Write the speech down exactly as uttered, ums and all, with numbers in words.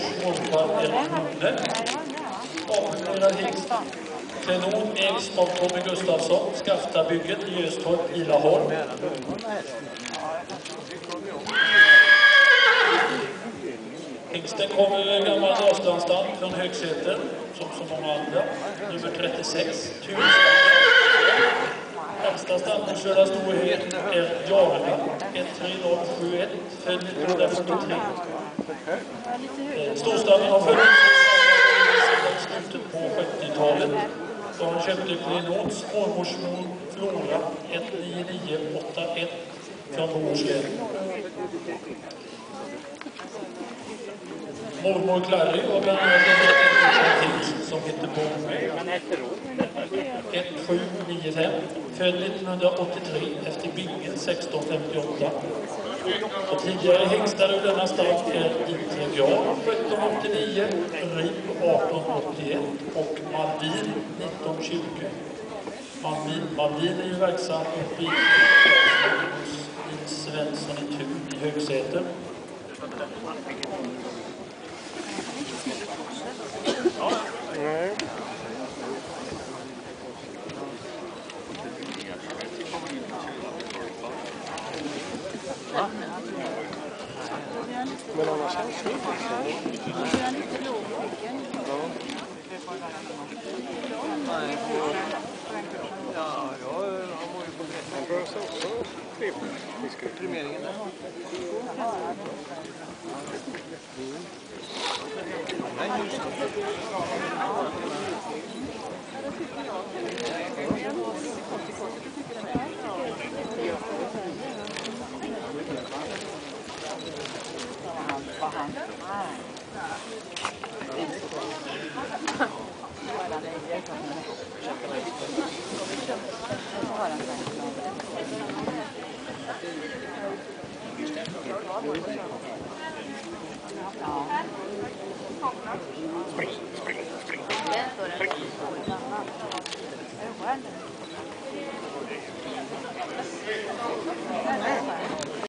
morfar Erik Nordne. Avfördelad hingst. Kanon ägs av Tommy Gustafsson. Skaftabygget i Östorp i Laholm. Hingsten kommer med gammal avståndsstam från Högsäter, som så många andra. Nummer trettiosex, Turstaden. Äldsta stammen Södra Storhet är Jarla, ett tre noll sju ett, född nittonhundrafyrtiotre. Storstammen har funnits sedan slutet på sjuttiotalet. Då han köpte Klenons mormorsmor Flora ett nio nio åtta ett från Bohuslän. Mormor Clary var bland annat en hingst som heter Bombay ett sju nio fem, född nittonhundraåttiotre efter Bingen sexton femtioåtta. Och tidigare hingstar ur denna stad är Intregal sjutton åttionio, Rib arton åttioett och Malvin nitton tjugo. Malvin, Malvin är ju verksam uppe i Svensson i Tur i Högsäter. Nej. Va? Men annars känns det inte så. Det är lite låg. Ja. Nej. Ja, jag har ju på det. Han börjar så också trevligt. Primeringen där. Nej, just det. Spring, spring, spring. Spring.